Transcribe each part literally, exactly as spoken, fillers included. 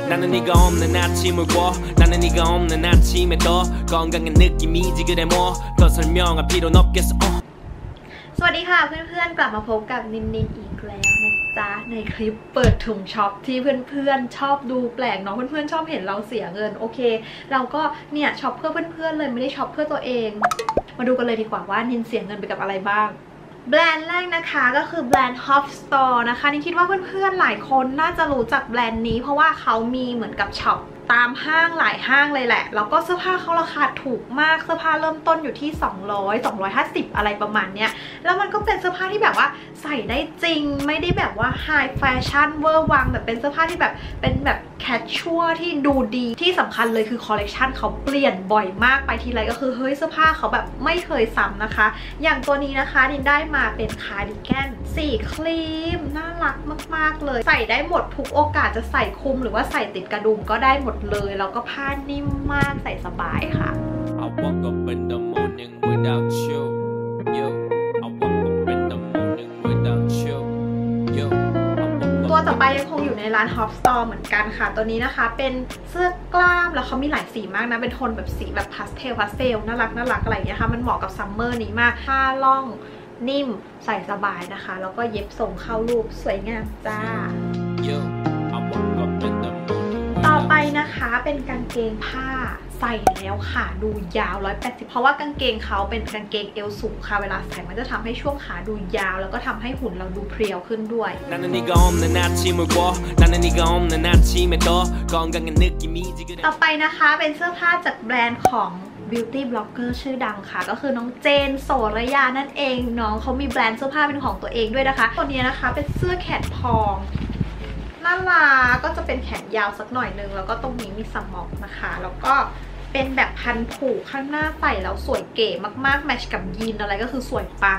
나는 네가 없는 아침을 꿔 나는 네가 없는 아침에 더 건강한 느낌이지 그래 뭐 더 설명할 필요는 없겠어 สวัสดีค่ะเพื่อนๆกลับมาพบกับนินนินอีกแล้วนะจ๊ะในคลิปเปิดถุงช็อปที่เพื่อนๆชอบดูแปลกเนาะเพื่อนๆชอบเห็นเราเสียเงินโอเคเราก็เนี่ยช็อปเพื่อเพื่อนๆเลยไม่ได้ช็อปเพื่อตัวเองมาดูกันเลยดีกว่าว่านินเสียเงินไปกับอะไรบ้างแบรนด์แรกนะคะก็คือแบรนด์ Hop Store นะคะนินคิดว่าเพื่อนๆหลายคนน่าจะรู้จักแบรนด์นี้เพราะว่าเขามีเหมือนกับช็อปตามห้างหลายห้างเลยแหละแล้วก็เสื้อผ้าเขาราคาถูกมากเสื้อผ้าเริ่มต้นอยู่ที่สองร้อย สองร้อยห้าสิบอะไรประมาณเนี้ยแล้วมันก็เป็นเสื้อผ้าที่แบบว่าใส่ได้จริงไม่ได้แบบว่าไฮแฟชั่นเวอร์วังแต่เป็นเสื้อผ้าที่แบบเป็นแบบแคชชัวที่ดูดีที่สำคัญเลยคือคอลเลกชันเขาเปลี่ยนบ่อยมากไปทีไรก็คือเฮ้ยเสื้อผ้าเขาแบบไม่เคยซ้ำนะคะอย่างตัวนี้นะคะนินได้มาเป็นคาร์ดิแกนสีครีมน่ารักมากๆเลยใส่ได้หมดทุกโอกาสจะใส่คลุมหรือว่าใส่ติดกระดุมก็ได้หมดเลยแล้วก็ผ้านิ่มมากใส่สบายค่ะ I woke up in the morning without you you I woke up in the morning without you you ตัวต่อไปยังคงอยู่ในร้าน Hop Store เหมือนกันค่ะตัวนี้นะคะเป็นเสื้อกล้ามแล้วเขามีหลายสีมากนะเป็นโทนแบบสีแบบพาสเทลพาสเทลน่ารักน่ารักอะไรอย่างเงี้ยค่ะมันเหมาะกับซัมเมอร์นี้มากผ้าล่องนิ่มใส่สบายนะคะแล้วก็เย็บส่งเข้ารูปสวยงามจ้า you I woke up in the morning ต่อไปนะคะเป็นกางเกงผ้าใส่แล้วค่ะดูยาวหนึ่งร้อยแปดสิบเพราะว่ากางเกงเขาเป็นกางเกงเอวสูงค่ะเวลาใส่มันจะทำให้ช่วงขาดูยาวแล้วก็ทำให้หุ่นเราดูเพรียวขึ้นด้วย 나는 네가 없는 아침을 꿔 나는 네가 없는 아침에 더 건강한 느낌이지 그래 ต่อไปนะคะเป็นเสื้อผ้าจากแบรนด์ของ Beauty Blogger ชื่อดังค่ะก็คือน้องเจนโสระยานั่นเองน้องเขามีแบรนด์เสื้อผ้าเป็นของตัวเองด้วยนะคะตัวนี้นะคะเป็นเสื้อแขนทองน่ารักก็จะเป็นแขนยาวสักหน่อยนึงแล้วก็ตรงนี้มีสมอกนะคะแล้วก็เป็นแบบพันผูกข้างหน้าใส่แล้วสวยเก๋มากๆแมทช์กับยีนอะไรก็คือสวยปัง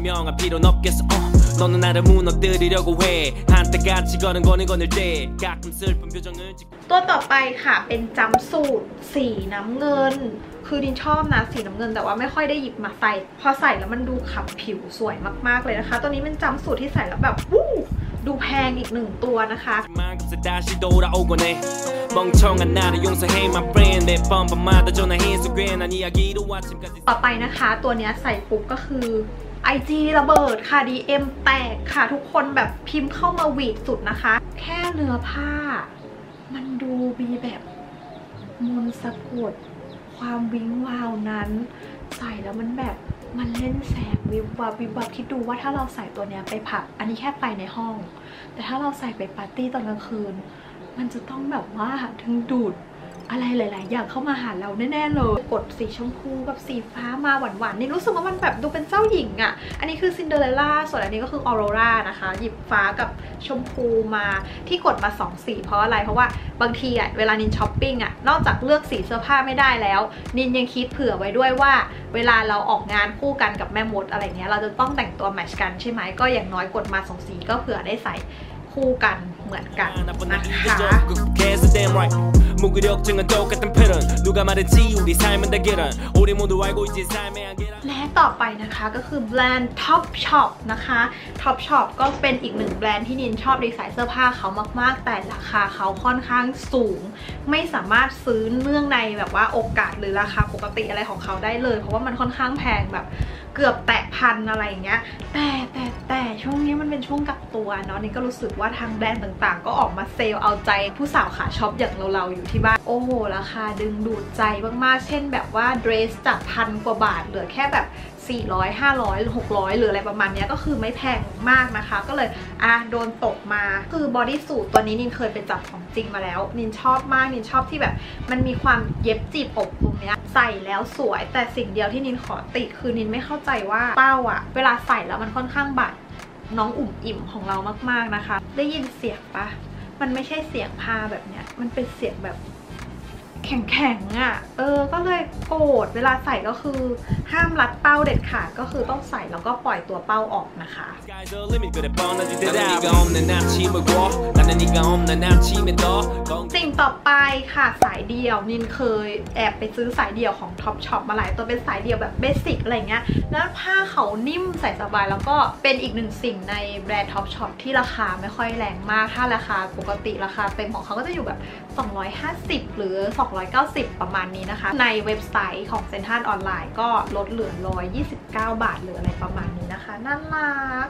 ตัวต่อไปค่ะเป็นจัมป์สูทสีน้ำเงินคือดินชอบนะสีน้ำเงินแต่ว่าไม่ค่อยได้หยิบมาใส่พอใส่แล้วมันดูขับผิวสวยมากๆเลยนะคะตัวนี้เป็นจัมป์สูทที่ใส่แล้วแบบวู้ดูแพงอีกหนึ่งตัวนะคะต่อไปนะคะตัวนี้ใส่ปุ๊บก็คือ ไอ จี ระเบิดค่ะ ดี เอ็ม แตกค่ะทุกคนแบบพิมพ์เข้ามาหวีดสุดนะคะแค่เนื้อผ้ามันดูมีแบบมนต์สะกดความวิ้งวาวนั้นใส่แล้วมันแบบมันเล่นแสงวิบวับวิบวับคิดดูว่าถ้าเราใส่ตัวเนี้ยไปผับอันนี้แค่ไปในห้องแต่ถ้าเราใส่ไปปาร์ตี้ตอนกลางคืนมันจะต้องแบบว่าถึงดูดอะไรหลายๆอย่างเข้ามาหาเราแน่ๆเลยกดสีชมพูกับสีฟ้ามาหวานๆนี่รู้สึกว่ามันแบบดูเป็นเจ้าหญิงอ่ะอันนี้คือซินเดอเรลล่าส่วนอันนี้ก็คือออโรรานะคะหยิบฟ้ากับชมพูมาที่กดมาสองสีเพราะอะไรเพราะว่าบางทีอ่ะเวลานินช้อปปิ้งอ่ะนอกจากเลือกสีเสื้อผ้าไม่ได้แล้วนินยังคิดเผื่อไว้ด้วยว่าเวลาเราออกงานคู่กันกับแม่มดอะไรเงี้ยเราจะต้องแต่งตัวแมทช์กันใช่ไหมก็อย่างน้อยกดมาสองสีก็เผื่อได้ใส่คู่กันเหมือนกันนะคะและต่อไปนะคะก็คือแบรนด์ Topshop นะคะ Topshop ก็เป็นอีกหนึ่งแบรนด์ที่นินชอบดีไซน์เสื้อผ้าเขามากๆแต่ราคาเขาค่อนข้างสูงไม่สามารถซื้อเนื่องในแบบว่าโอกาสหรือราคาปกติอะไรของเขาได้เลยเพราะว่ามันค่อนข้างแพงแบบเกือบแตะพันอะไรอย่างเงี้ยแต่แต่แต่ช่วงนี้มันเป็นช่วงกักตัวเนาะนี่ก็รู้สึกว่าทางแบรนด์ต่างๆก็ออกมาเซลล์เอาใจผู้สาวขาช็อปอย่างเราๆอยู่ที่บ้านโอ้โหราคาดึงดูดใจมากๆเช่นแบบว่าเดรสจากพันกว่าบาทเหลือแค่แบบสี่ร้อย ห้าร้อย หกร้อยหรืออะไรประมาณนี้ก็คือไม่แพงมากนะคะก็เลยอ่ะโดนตกมาคือบอดี้สูทตัวนี้นินเคยไปจับของจริงมาแล้วนินชอบมากนินชอบที่แบบมันมีความเย็บจีบอกตรงเนี้ยใส่แล้วสวยแต่สิ่งเดียวที่นินขอติคือนินไม่เข้าใจว่าเป้าอะเวลาใส่แล้วมันค่อนข้างบาดน้องอุ่มอิ่มของเรามากๆนะคะได้ยินเสียงปะมันไม่ใช่เสียงผ้าแบบเนี้ยมันเป็นเสียงแบบแข็งๆอ่ะเออก็เลยโกรธเวลาใส่ก็คือห้ามรัดเป้าเด็ดขาดก็คือต้องใส่แล้วก็ปล่อยตัวเป้าออกนะคะสิ่งต่อไปค่ะสายเดี่ยวนินเคยแอบไปซื้อสายเดี่ยวของ ท็อปช็อป มาหลายตัวเป็นสายเดี่ยวแบบเบสิกอะไรเงี้ยแล้วผ้าเขานิ่มใส่สบายแล้วก็เป็นอีกหนึ่งสิ่งในแบรนด์ ท็อปช็อป ที่ราคาไม่ค่อยแรงมากถ้าราคาปกติราคาเต็มของเขาก็จะอยู่แบบสองร้อยห้าสิบหรือสองร้อยเก้าสิบประมาณนี้นะคะในเว็บไซต์ของเซ็นทรัลออนไลน์ก็ลดเหลือหนึ่งร้อยยี่สิบเก้าบาทหรืออะไรประมาณนี้นะคะน่ารัก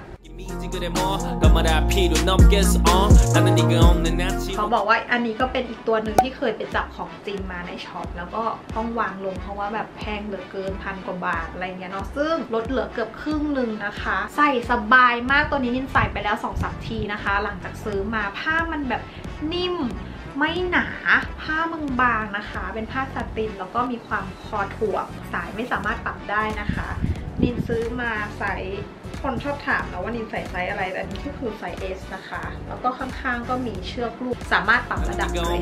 เขาบอกว่าอันนี้ก็เป็นอีกตัวหนึ่งที่เคยไปจับของจริงมาในช็อปแล้วก็ต้องวางลงเพราะว่าแบบแพงเหลือเกินพันกว่าบาทอะไรเงี้ยเนาะซึ่งลดเหลือเกือบครึ่งหนึ่งนะคะใส่สบายมากตัวนี้นินใส่ไปแล้ว สองสาม ทีนะคะหลังจากซื้อมาผ้ามันแบบนิ่มไม่หนาผ้าบางๆนะคะเป็นผ้าสตินแล้วก็มีความคอถ่วงสายไม่สามารถปรับได้นะคะนินซื้อมาใส่คนชอบถามนะว่านินใส่ไซส์อะไรแต่นี่ก็คือไซส์ เอส นะคะแล้วก็ข้างๆก็มีเชือกลูกสามารถปรับระดับได้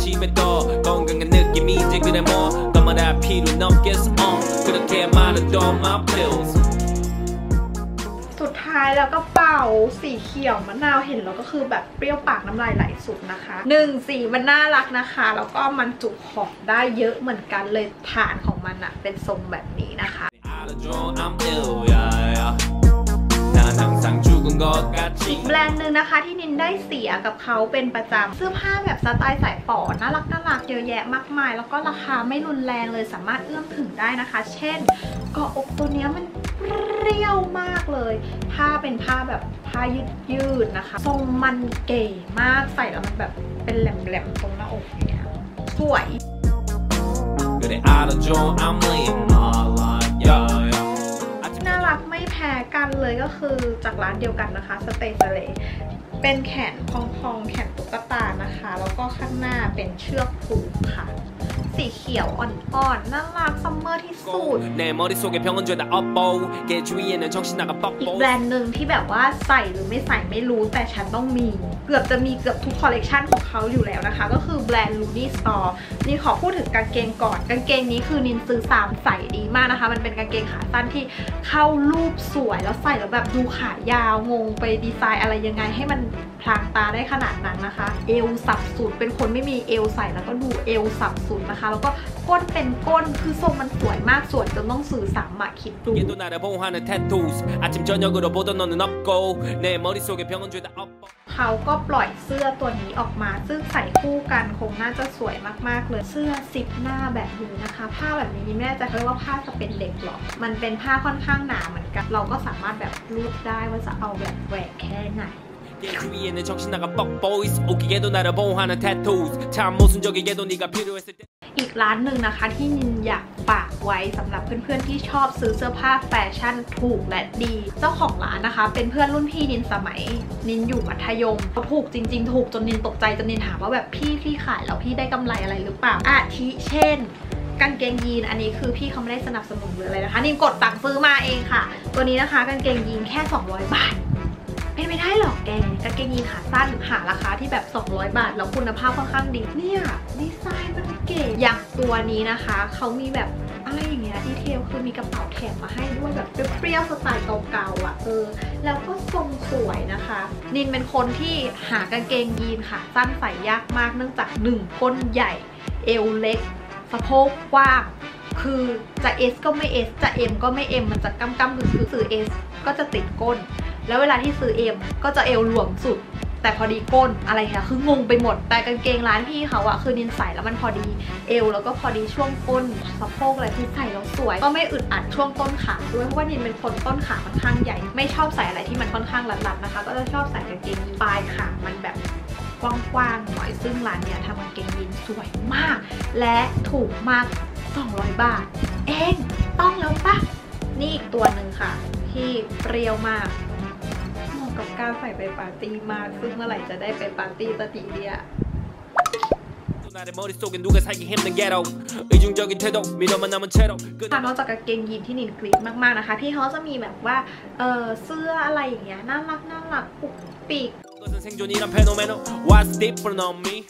สุดท้ายแล้วก็เป่าสีเขียวมะนาวเห็นแล้วก็คือแบบเปรี้ยวปากน้ำลายไหลสุดนะคะหนึ่งสีมันน่ารักนะคะแล้วก็มันจุของได้เยอะเหมือนกันเลยฐานของมันอะเป็นทรงแบบนี้นะคะอีกแบรนด์หนึ่งนะคะที่นินได้เสียกับเขาเป็นประจำเสื้อผ้าแบบสไตล์สายป่อน่ารักน่ารักเยอะแยะมากมายแล้วก็ราคาไม่รุนแรงเลยสามารถเอื้อมถึงได้นะคะเช่นเกาะอกตัวนี้มันเปรี้ยวมากเลยผ้าเป็นผ้าแบบผ้ายืดยืดนะคะทรงมันเก๋มากใส่แล้วมันแบบเป็นแหลมๆตรงหน้าอกเนี่ยสวยน่ารักไม่แพ้กันเลยก็คือจากร้านเดียวกันนะคะสเตย์ทะเลเป็นแขนพองๆแขนตุ๊กตานะคะแล้วก็ข้างหน้าเป็นเชือกผูกค่ะสีเขียวอ่อนๆน่ารักซัมเมอร์ที่สุดอีกแบรนด์หนึ่งที่แบบว่าใส่หรือไม่ใส่ไม่รู้แต่ฉันต้องมีเกือบจะมีเกือบทุกคอลเลกชันของเขาอยู่แล้วนะคะก็คือแบรนด์ Looney Store นี่ขอพูดถึงกางเกงก่อนกางเกงนี้คือนินซื้อสามใส่ดีมากนะคะมันเป็นกางเกงขาสั้นที่เข้ารูปสวยแล้วใส่แล้วแบบดูขายาวงงไปดีไซน์อะไรยังไงให้มันพลางตาได้ขนาดนั้นนะคะเอวสับสุดเป็นคนไม่มีเอวใส่แล้วก็ดูเอวสับสุดนะคะแล้วก็ก้นเป็นก้นคือทรงมันสวยมากสวยจนต้องสื่อสามมาคิดดูเขาก็ปล่อยเสื้อตัวนี้ออกมาซึ่งใส่คู่กันคงน่าจะสวยมากๆเลยเสื้อซิปหน้าแบบนี้นะคะผ้าแบบนี้ไม่แน่ใจเขาเรียกว่าผ้าสเปนเล็กหรอมันเป็นผ้าค่อนข้างหนาเหมือนกันเราก็สามารถแบบรูดได้ว่าจะเอาแบบแหวกแค่ไหนอีกร้านหนึ่งนะคะที่นินอยากฝากไว้สำหรับเพื่อนๆที่ชอบซื้อเสื้อผ้าแฟชั่นถูกและดีเจ้าของร้านนะคะเป็นเพื่อนรุ่นพี่นินสมัยนินอยู่มัธยมเขาถูกจริงๆถูกจนนินตกใจจนนินถามว่าแบบพี่พี่ขายแล้วพี่ได้กำไรอะไรหรือเปล่าอาทิเช่นกางเกงยีนอันนี้คือพี่เขาไม่ได้สนับสนุนหรืออะไรนะคะนินกดตังค์ซื้อมาเองค่ะตัวนี้นะคะกางเกงยีนแค่สองร้อยบาทเป็นไม่ได้หรอกแกกางเกงยีนขาสั้นหาราคาที่แบบสองร้อยบาทแล้วคุณภาพค่อนข้างดีเนี่ยดีไซน์มันเก๋อย่างตัวนี้นะคะเขามีแบบอะไรอย่างเงี้ยดีเทลคือมีกระเป๋าแถมมาให้ด้วยแบบเปรี้ยวๆสไตล์เก่าๆอ่ะเออแล้วก็ทรงสวยนะคะนินเป็นคนที่หากางเกงยีนขาสั้นใส่ยากมากเนื่องจากหนึ่งก้นใหญ่เอวเล็กสะโพกกว้างคือจะ S ก็ไม่ S จะ M ก็ไม่ M มันจะก้ำก้ำคือคือซื้อ S ก็จะติดก้นแล้วเวลาที่ซื้อ M ก็จะเอวหลวมสุดแต่พอดีก้นอะไรเงี้ยคืองงไปหมดแต่กางเกงร้านพี่เขาอะคือนินใส่แล้วมันพอดีเอวแล้วก็พอดีช่วงก้นสะโพกอะไรคือใส่แล้วสวยก็ไม่อึดอัดช่วงต้นขาด้วยเพราะว่านินเป็นคนต้นขาค่อนข้างใหญ่ไม่ชอบใส่อะไรที่มันค่อนข้างรัดๆนะคะก็จะชอบใส่กางเกงปลายขามันแบบกว้างๆหน่อยซึ่งร้านเนี้ยทำกางเกงยีนสวยมากและถูกมากสองร้อยบาทเองต้องแล้วปะนี่อีกตัวหนึ่งค่ะที่เปรี้ยวมากเหมาะกับการใส่ไปปาร์ตี้มากซึ่งเมื่อไหร่จะได้ไปปาร์ตี้สักทีเดียนอกจากกางเกงยีนที่นินกรี๊ดมากๆนะคะพี่เขาจะมีแบบว่าเออเสื้ออะไรอย่างเงี้ยน่ารักน่ารักปุกปิก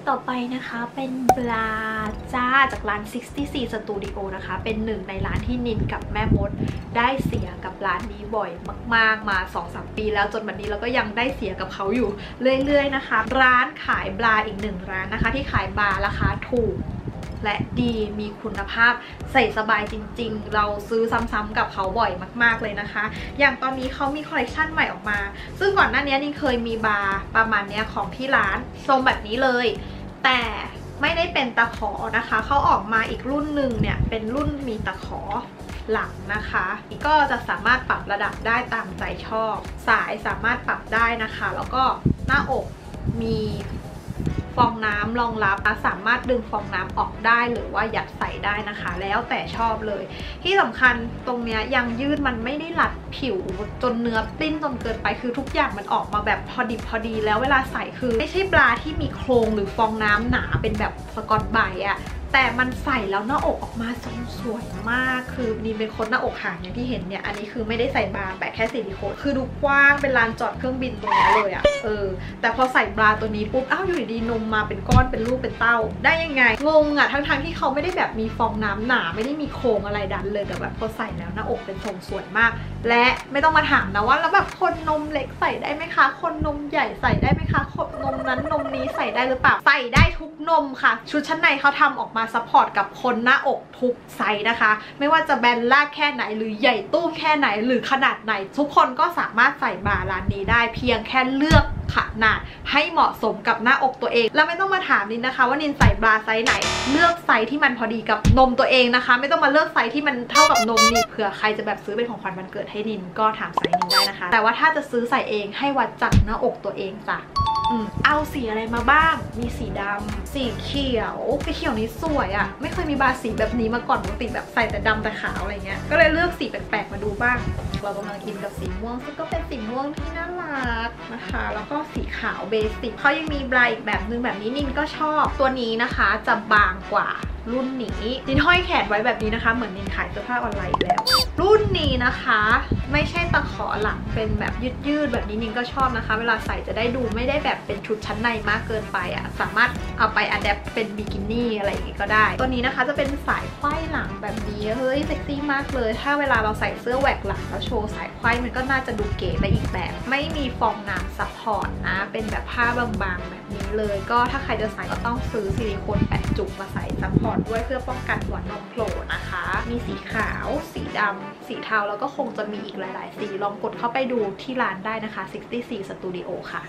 ต่อไปนะคะเป็นบราจ้าจากร้านหกสิบสี่ Studio นะคะเป็นหนึ่งในร้านที่นินกับแม่มดได้เสียกับร้านนี้บ่อยมากๆมา สองถึงสาม ปีแล้วจนวันนี้เราก็ยังได้เสียกับเขาอยู่เรื่อยๆนะคะร้านขายบราอีกหนึ่งร้านนะคะที่ขายบราราคาถูกและดีมีคุณภาพใส่สบายจริงๆเราซื้อซ้ำๆกับเขาบ่อยมากๆเลยนะคะอย่างตอนนี้เขามีคอลเลคชันใหม่ออกมาซึ่งก่อนหน้านี้นี่เคยมีบาร์ประมาณนี้ของที่ร้านทรงแบบนี้เลยแต่ไม่ได้เป็นตะขอนะคะเขาออกมาอีกรุ่นหนึ่งเนี่ยเป็นรุ่นมีตะขอหลังนะคะก็จะสามารถปรับระดับได้ตามใจชอบสายสามารถปรับได้นะคะแล้วก็หน้าอกมีฟองน้ำรองรับสามารถดึงฟองน้ำออกได้หรือว่ายัดใส่ได้นะคะแล้วแต่ชอบเลยที่สำคัญตรงเนี้ยยังยืดมันไม่ได้รัดผิวจนเนื้อปลิ้นจนเกินไปคือทุกอย่างมันออกมาแบบพอดิบพอดีแล้วเวลาใส่คือไม่ใช่บราที่มีโครงหรือฟองน้ำหนาเป็นแบบสกอตไบรท์อะแต่มันใส่แล้วหน้าอกออกมาทรงสวยมากคือนี่เป็นคนหน้าอกห่างอย่างที่เห็นเนี่ยอันนี้คือไม่ได้ใส่บราแปะแค่ซิลิโคนคือดูกว้างเป็นลานจอดเครื่องบินตรงนี้เลยอะเออแต่พอใส่บราตัวนี้ปุ๊บอ้าวอยู่ดีนมมาเป็นก้อนเป็นลูกเป็นเต้าได้ยังไงงงอะทั้งๆที่เขาไม่ได้แบบมีฟองน้ำหนาไม่ได้มีโครงอะไรดันเลยแต่แบบพอใส่แล้วหน้าอกเป็นทรงสวยมากและไม่ต้องมาถามนะว่าแล้วแบบคนนมเล็กใส่ได้ไหมคะคนนมใหญ่ใส่ได้ไหมคะคนนมนั้นนมนี้ใส่ได้หรือเปล่าใส่ได้ทุกนมค่ะชุดชั้นในเขาทำออกมาซัพพอร์ตกับคนหน้าอกทุกไซส์นะคะไม่ว่าจะแบนลากแค่ไหนหรือใหญ่ตู้แค่ไหนหรือขนาดไหนทุกคนก็สามารถใส่บราร้านนี้ได้เพียงแค่เลือกขนาดให้เหมาะสมกับหน้าอกตัวเองแล้วไม่ต้องมาถามนินนะคะว่านินใส่บราไซส์ไหนเลือกไซส์ที่มันพอดีกับนมตัวเองนะคะไม่ต้องมาเลือกไซส์ที่มันเท่ากับนมนินเผื่อใครจะแบบซื้อเป็นของขวัญวันเกิดให้นินก็ถามไซส์นินได้นะคะแต่ว่าถ้าจะซื้อใส่เองให้วัดจากหน้าอกตัวเองจ้ะอืมเอาสีอะไรมาบ้างมีสีดำสีเขียวสีเขียวนี้สวยอะ่ะไม่เคยมีบราสีแบบนี้มาก่อนปกติแบบใส่แต่ดำแต่ขาวอะไรเงี้ยก็เลยเลือกสีแปลกๆมาดูบ้างเรากำลังกินกับสีม่วงซึ่งก็เป็นสีม่วงที่น่ารักนะคะแล้วก็สีขาวเบสิกเขายังมีบราอีกแบบนึงแบบนี้นินก็ชอบตัวนี้นะคะจะบางกว่ารุ่นนี้นินห้อยแขนไว้แบบนี้นะคะเหมือนนินขายเสื้อผ้าออนไลน์แล้วรุ่นนี้นะคะไม่ใช่ตะขอหลังเป็นแบบยืดๆแบบนี้นินก็ชอบนะคะเวลาใส่จะได้ดูไม่ได้แบบเป็นชุดชั้นในมากเกินไปอ่ะสามารถเอาไปอัดแอปเป็นบิกินี่อะไรอย่างงี้ก็ได้ตัวนี้นะคะจะเป็นสายไขว้หลังแบบนี้เฮ้ยเซ็กซี่มากเลยถ้าเวลาเราใส่เสื้อแหวกหลังแล้วโชว์สายไขว้มันก็น่าจะดูเก๋ไปอีกแบบไม่มีฟองน้ำซัพพอร์ตนะเป็นแบบผ้าบางๆแบบนี้เลยก็ถ้าใครจะใส่ก็ต้องซื้อซิลิโคนแปะจุกมาใส่ซัพพอร์ตด้วยเพื่อป้องกันหัวนมโผล่นะคะมีสีขาวสีดำสีเทาแล้วก็คงจะมีอีกหลายๆสีลองกดเข้าไปดูที่ร้านได้นะคะหกสิบสี่ Studio ค่ะ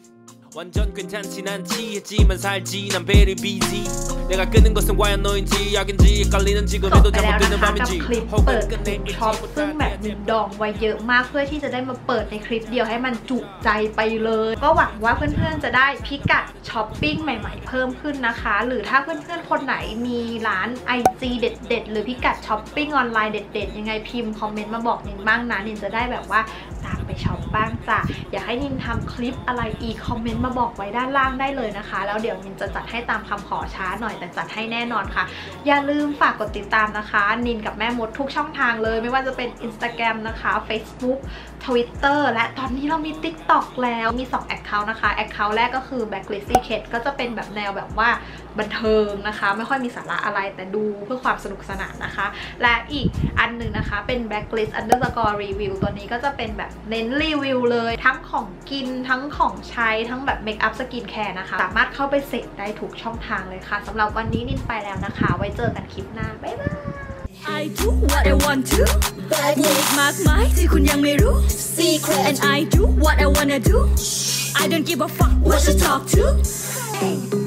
จบไปแล้วนะคะกับคลิปเปิดช็อปซึ่งแบบมีดองไว้เยอะมากเพื่อที่จะได้มาเปิดในคลิปเดียวให้มันจุใจไปเลยก็หวังว่าเพื่อนๆจะได้พิกัดช้อปปิ้งใหม่ๆเพิ่มขึ้นนะคะหรือถ้าเพื่อนๆคนไหนมีร้าน ไอ จี เด็ดๆหรือพิกัดช้อปปิ้งออนไลน์เด็ดๆยังไงพิมพ์คอมเมนต์มาบอกนินบ้างนะนินจะได้แบบว่าตามไปช็อปบ้างจ้ะอยากให้นินทำคลิปอะไรอีกคอมเมนต์มาบอกไว้ด้านล่างได้เลยนะคะแล้วเดี๋ยวนินจะจัดให้ตามคำขอช้าหน่อยแต่จัดให้แน่นอนค่ะอย่าลืมฝากกดติดตามนะคะนินกับแม่มดทุกช่องทางเลยไม่ว่าจะเป็น Instagram นะคะ Facebook Twitter และตอนนี้เรามี TikTok แล้วมีสอง Account นะคะ Account แรกก็คือ Blacklist Secret ก็จะเป็นแบบแนวแบบว่าบันเทิงนะคะไม่ค่อยมีสาระอะไรแต่ดูเพื่อความสนุกสนานนะคะและอีกอันหนึ่งนะคะเป็น Blacklist Underscore Review ตัวนี้ก็จะเป็นแบบเน้นรีวิวเลยทั้งของกินทั้งของใช้ทั้งแบบเมคอัพสกินแคร์นะคะสามารถเข้าไปเสพได้ทุกช่องทางเลยค่ะสำหรับวันนี้นินไปแล้วนะคะไว้เจอกันคลิปหน้าบ๊ายบาย I do what I want to มีอีกมากมายที่คุณยังไม่รู้ Secret and I do what I wanna do I don't give a fuck what you talk to